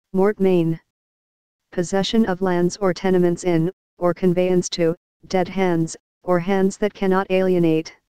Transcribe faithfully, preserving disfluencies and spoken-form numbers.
Mortmain. Possession of lands or tenements in, or conveyance to, dead hands, or hands that cannot alienate.